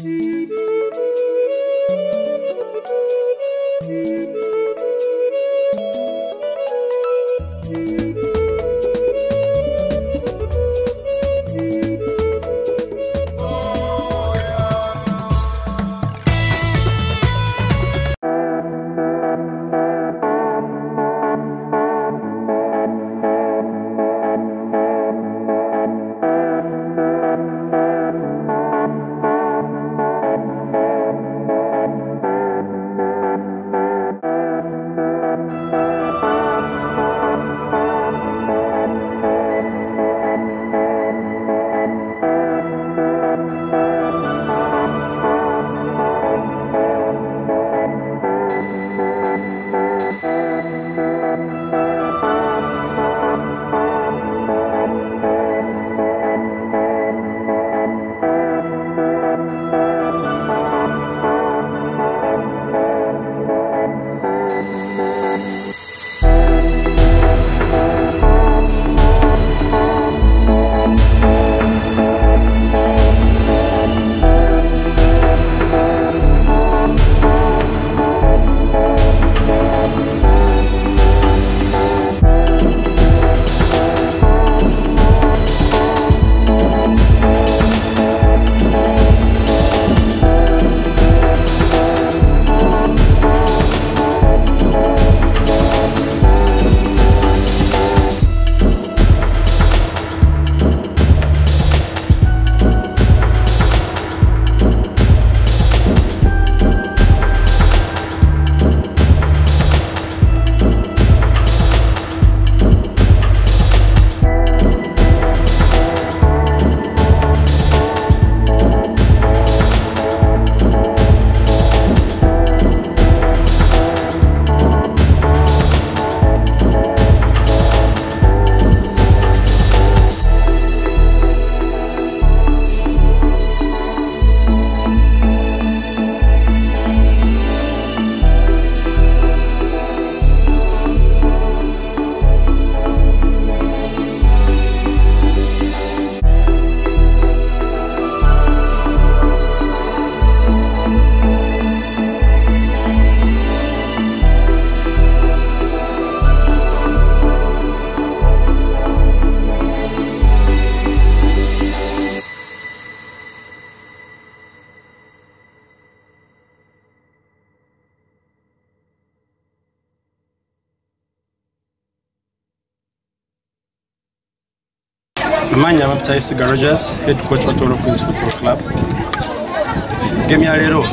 Manya Baptist Garages, head coach wa Tooro Queens Football Club. Game ya lero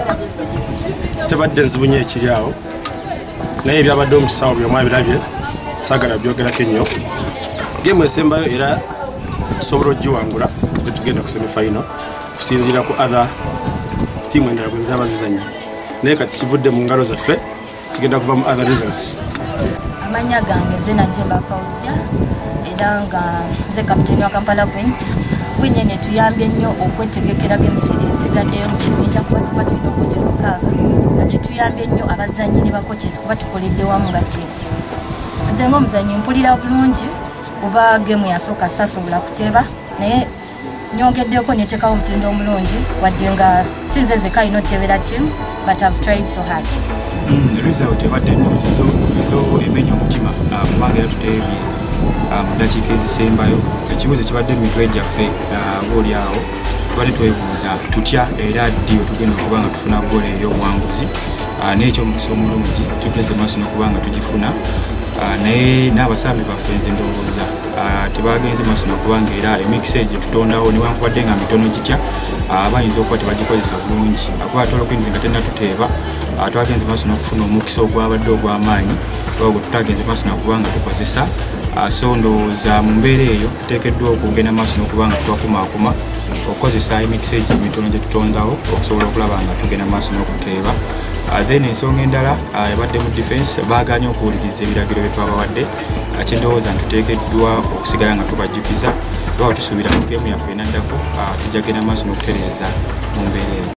tebadde nzibunye ekiryawo naye byabadde omusawo byomwa birabye sagala byogerako ennyo. Game esembayo era tusobola ogiwangula ne tugenda ku semi-final kusinziira ku other tiimu endala bwe ziraba zizannya, naye kati kivudde mu ngalo zaffe tugenda kuva mu other results. Amanya gange nze Najjemba Fauzia era nga nze kapiteeni wa Kampala Queens. Bwenyene tuyambye nnyo okwetegekera games ezigaddeyo mu kibinja kuba sifa tulina obubonero mukaaga nga kituyambye nnyo abazannyi ne bacoaches kuba tukoledde wamu nga ttiimu. Nze ng'omuzannyi mpulira bulungi kuba game yasooka sasobola kuteeba naye nyongeddeko neteekawo omutindo omulungi wadde nga sinze nzekka alina oteebera ttiimu but I've tried so hard. Result ebadde ennungi zo emenya omutima kubanga era tuteebye mu ddakiika ezisembayo. Ekibuuzo kibadde mu mitwe gyaffe booli awo tubadde twebuuza tutya era ddi tugenda okuba nga tufuna goolo ey'obuwanguzi n'ekyo omukisa omulungi tugeze maaso n'okuba nga tugifuna naye n'abasambi baffe nze ndowooza tebagenze maaso n'okuba nga era emikisa egyo tutondawo newankubadde nga mitono gitya bayinza okuba tebagikozesa bulungi akuba Tooro Queens nga tennatuteeba twagenze maaso n'okufuna omukisa ogwabadde ogw'amaanyi gwe tutagenze maaso n'okuba nga tukozesa. So ndowooza mu mbeera eyo tuteekeddwa okugenda maaso n'okuba nga twakumaakuma okukozesa emikisa egyo emitono gye tutondawo okusobola okulaba nga tugenda maaso n'okuteeba. Then ensonga endala ebadde mu defense baaganye okuwuliriza ebiragiro bye twabawadde, kyendowooza ntuteekeddwa okusigala nga tubajjukiza baba tusuubira mu geemu yaffe enaddako tujja genda maaso n'okutereeza mu mbeera eyo.